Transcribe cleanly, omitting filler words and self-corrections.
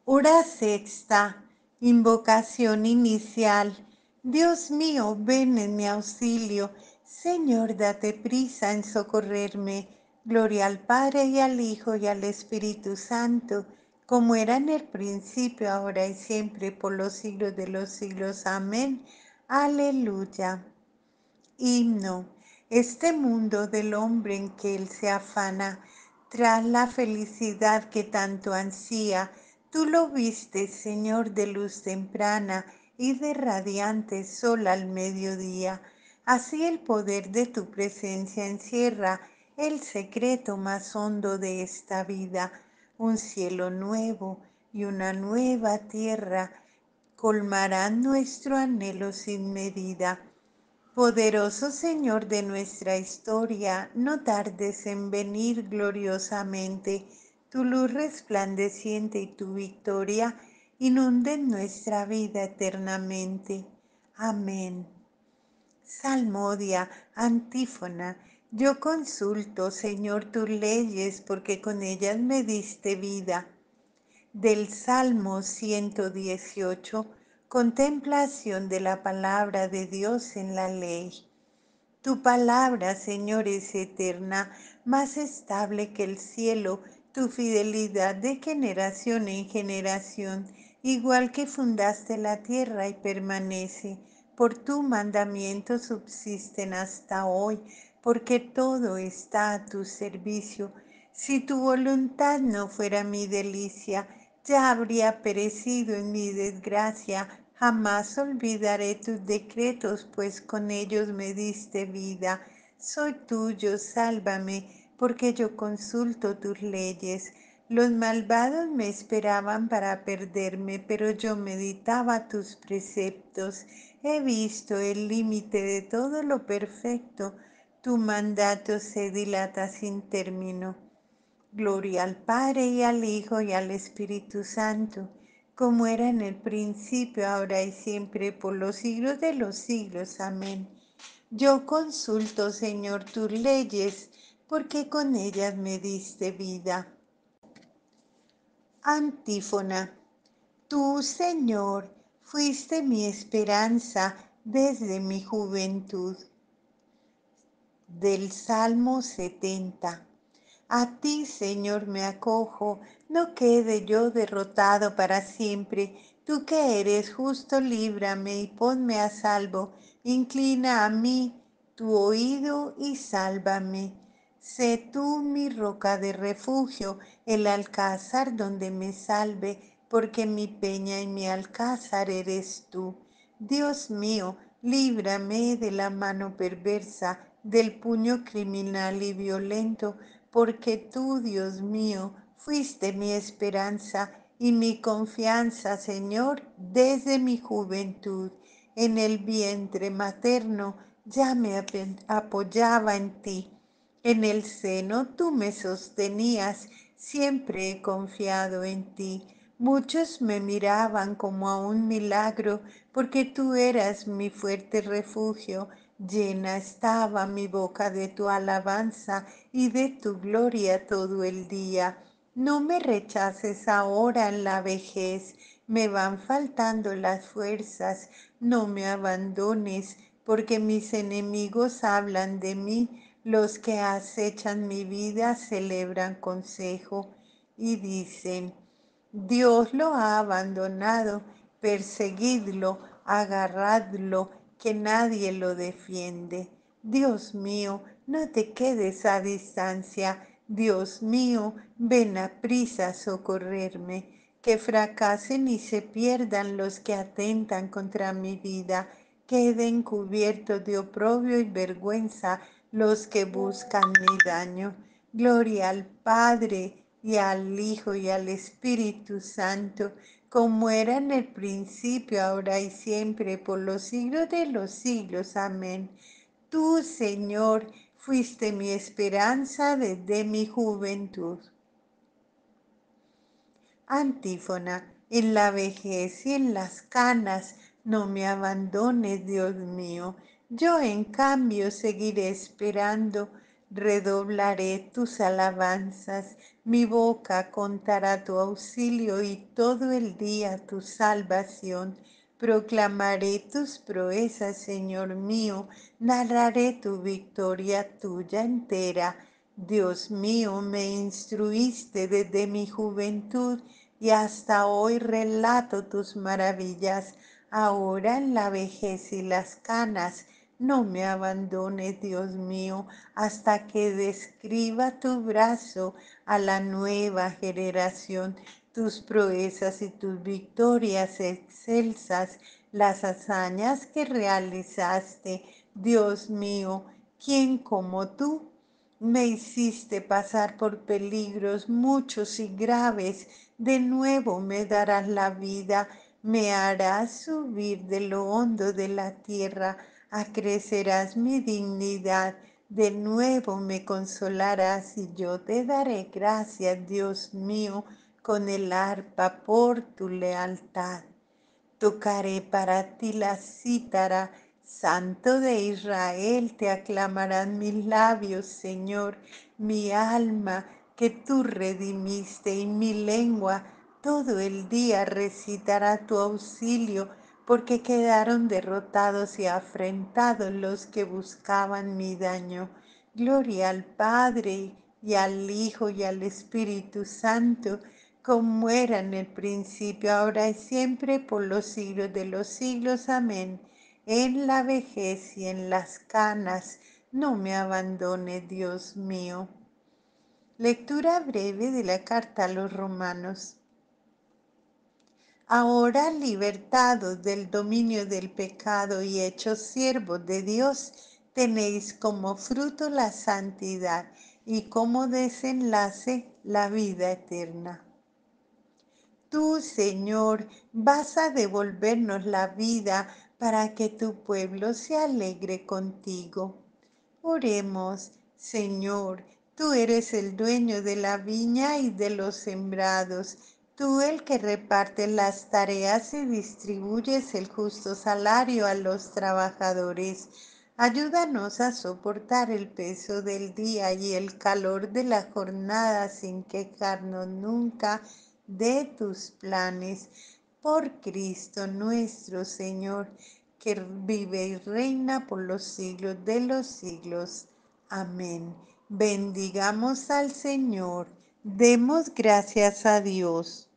Hora sexta, invocación inicial. Dios mío, ven en mi auxilio. Señor, date prisa en socorrerme. Gloria al Padre y al Hijo y al Espíritu Santo, como era en el principio, ahora y siempre, por los siglos de los siglos. Amén. Aleluya. Himno. Este mundo del hombre en que él se afana, tras la felicidad que tanto ansía, tú lo viste, Señor, de luz temprana y de radiante sol al mediodía. Así el poder de tu presencia encierra el secreto más hondo de esta vida, un cielo nuevo y una nueva tierra colmarán nuestro anhelo sin medida. Poderoso Señor de nuestra historia, no tardes en venir gloriosamente. Tu luz resplandeciente y tu victoria inunden nuestra vida eternamente. Amén. Salmodia, antífona. Yo consulto, Señor, tus leyes, porque con ellas me diste vida. Del Salmo 118, contemplación de la palabra de Dios en la ley. Tu palabra, Señor, es eterna, más estable que el cielo, tu fidelidad de generación en generación, igual que fundaste la tierra y permanece. Por tu mandamiento subsisten hasta hoy, porque todo está a tu servicio. Si tu voluntad no fuera mi delicia, ya habría perecido en mi desgracia. Jamás olvidaré tus decretos, pues con ellos me diste vida. Soy tuyo, sálvame, porque yo consulto tus leyes. Los malvados me esperaban para perderme, pero yo meditaba tus preceptos. He visto el límite de todo lo perfecto. Tu mandato se dilata sin término. Gloria al Padre y al Hijo y al Espíritu Santo, como era en el principio, ahora y siempre, por los siglos de los siglos. Amén. Yo consulto, Señor, tus leyes, porque con ellas me diste vida. Antífona. Tú, Señor, fuiste mi esperanza desde mi juventud. Del Salmo 70. A ti, Señor, me acojo, no quede yo derrotado para siempre. Tú que eres justo, líbrame y ponme a salvo. Inclina a mí tu oído y sálvame. Sé tú mi roca de refugio, el alcázar donde me salve, porque mi peña y mi alcázar eres tú. Dios mío, líbrame de la mano perversa, del puño criminal y violento, porque tú, Dios mío, fuiste mi esperanza y mi confianza, Señor, desde mi juventud. En el vientre materno ya me apoyaba en ti. En el seno tú me sostenías, siempre he confiado en ti. Muchos me miraban como a un milagro, porque tú eras mi fuerte refugio. Llena estaba mi boca de tu alabanza y de tu gloria todo el día. No me rechaces ahora en la vejez, me van faltando las fuerzas, no me abandones, porque mis enemigos hablan de mí, los que acechan mi vida celebran consejo y dicen, Dios lo ha abandonado, perseguidlo, agarradlo, que nadie lo defiende. Dios mío, no te quedes a distancia. Dios mío, ven a prisa a socorrerme. Que fracasen y se pierdan los que atentan contra mi vida. Queden cubiertos de oprobio y vergüenza los que buscan mi daño. Gloria al Padre y al Hijo y al Espíritu Santo, como era en el principio, ahora y siempre, por los siglos de los siglos. Amén. Tú, Señor, fuiste mi esperanza desde mi juventud. Antífona. En la vejez y en las canas, no me abandones, Dios mío. Yo, en cambio, seguiré esperando. redoblaré tus alabanzas, mi boca contará tu auxilio y todo el día tu salvación. Proclamaré tus proezas, Señor mío, narraré tu victoria tuya entera. Dios mío, me instruiste desde mi juventud y hasta hoy relato tus maravillas. Ahora en la vejez y las canas, no me abandones, Dios mío, hasta que describa tu brazo a la nueva generación, tus proezas y tus victorias excelsas, las hazañas que realizaste. Dios mío, ¿quién como tú? Me hiciste pasar por peligros muchos y graves, de nuevo me darás la vida, me harás subir de lo hondo de la tierra, acrecerás mi dignidad, de nuevo me consolarás y yo te daré gracias, Dios mío, con el arpa por tu lealtad. Tocaré para ti la cítara, Santo de Israel, te aclamarán mis labios, Señor, mi alma que tú redimiste y mi lengua todo el día recitará tu auxilio, porque quedaron derrotados y afrentados los que buscaban mi daño. Gloria al Padre y al Hijo y al Espíritu Santo, como era en el principio, ahora y siempre, por los siglos de los siglos. Amén. En la vejez y en las canas, no me abandone, Dios mío. Lectura breve de la carta a los Romanos. Ahora, libertados del dominio del pecado y hechos siervos de Dios, tenéis como fruto la santidad y como desenlace la vida eterna. Tú, Señor, vas a devolvernos la vida para que tu pueblo se alegre contigo. Oremos, Señor, tú eres el dueño de la viña y de los sembrados, tú el que reparte las tareas y distribuyes el justo salario a los trabajadores. Ayúdanos a soportar el peso del día y el calor de la jornada sin quejarnos nunca de tus planes. Por Cristo nuestro Señor, que vive y reina por los siglos de los siglos. Amén. Bendigamos al Señor. Demos gracias a Dios.